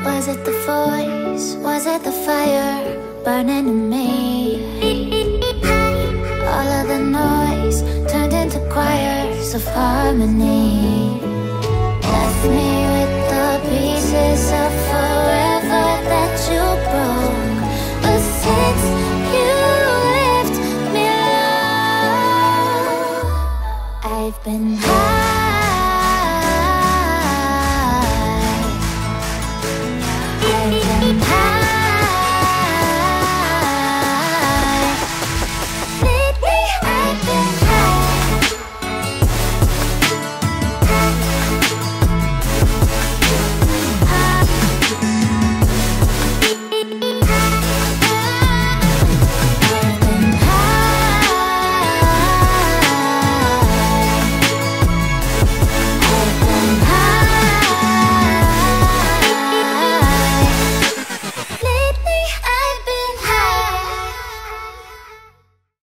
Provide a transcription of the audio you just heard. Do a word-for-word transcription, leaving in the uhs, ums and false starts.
Was it the voice? Was it the fire burning in me? All of the noise turned into choirs of harmony. Left me with the pieces of forever that you broke. But since you left me alone, I've been